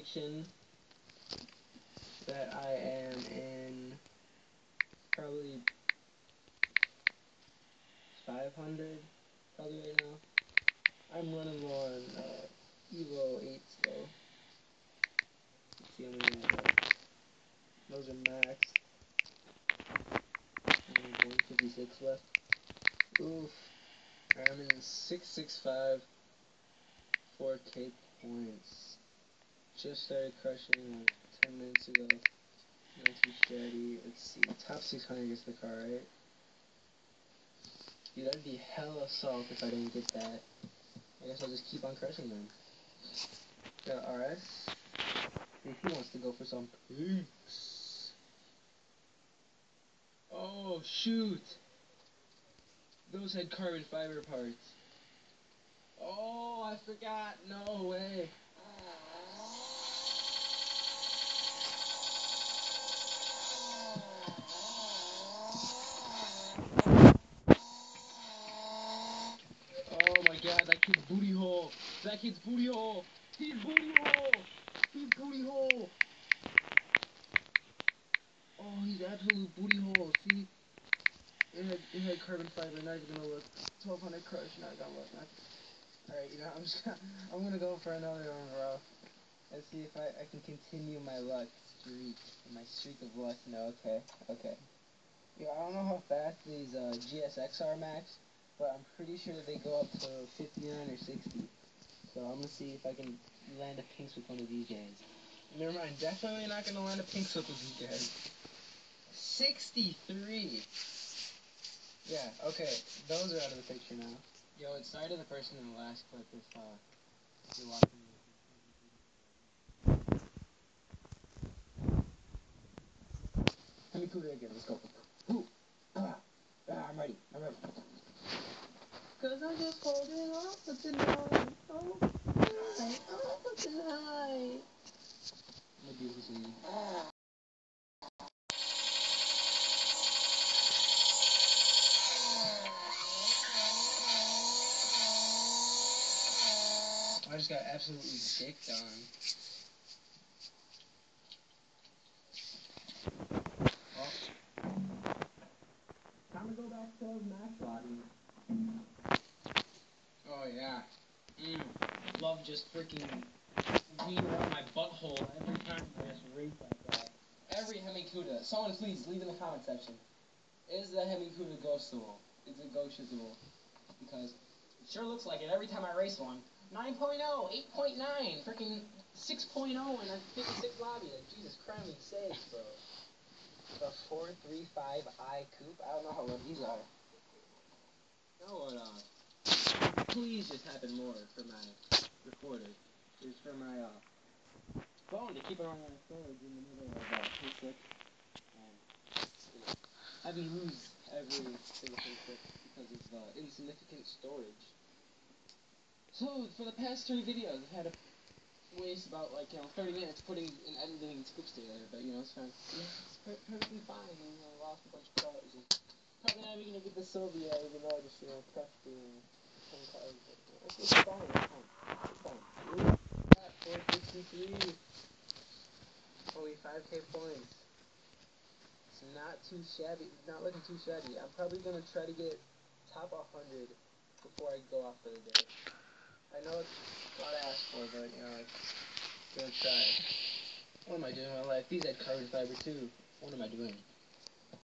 prediction that I am in probably 500 probably right now. I'm running low on Evo 8 though. Let's see how many I have. Those are maxed. Only 156 left. Oof. I'm in 665 4K points. Just started crushing like 10 minutes ago. Not too shabby. Let's see. Top 600 gets the car, right? Dude, that'd be hella salt if I didn't get that. I guess I'll just keep on crushing them. Got RS. If he wants to go for some peaks. Oh, shoot! Those had carbon fiber parts. Oh, I forgot. No way. Oh my god, that kid's booty hole. That kid's booty hole. He's booty hole. He's booty hole. Oh, he's absolute booty hole. See? It had carbon fiber, not even gonna look. 1200 crush, not gonna look. Alright, you know, I'm gonna go for another one, bro. Let's see if I can continue my luck streak. My streak of luck. No, okay. Yeah, I don't know how fast these GSX are max, but I'm pretty sure they go up to 59 or 60. So I'm gonna see if I can land a pink slip with one of these guys. Never mind, definitely not gonna land a pink slip with these guys. 63. Yeah, okay, those are out of the picture now. Yo, it's sorry to the person in the last clip if you're watching. Let me cool it again. Let's go. Ooh. I'm ready. Cause I'm just holding on for tonight. Oh, for tonight. I'm gonna do this again. I just got absolutely dicked on. Well, time to go back to Max Lobby. Oh yeah. Love just freaking weaving out my butthole every time I just race that guy. Every Hemi-Cuda. Someone please leave in the comment section. Is the Hemi-Cuda ghostable? Is it ghostable? Because it sure looks like it every time I race one. 9.0, 8.9, freaking 6.0 in a 56 lobby. Like, Jesus Christ, sakes, bro. The 435i coupe. I don't know how old these are. No, please just happen more for my recorder. It's for my phone to keep it on storage in the middle of payslip. Have me lose every single payslip because of insignificant storage. So for the past 3 videos, I've had to waste about 30 minutes putting and editing clips together, but it's fine. It's perfectly fine. Lost a bunch of cars. And probably not even gonna get the Sylvia, even though I just crushed the 10 cars. But, it's fine. It's fine. Ooh, 463. Only 5K points. It's not too shabby. Not looking too shabby. I'm probably gonna try to get top 100 before I go off for the day. I know it's a lot to ask for, but gonna try. What am I doing in my life? These had carbon fiber too. What am I doing?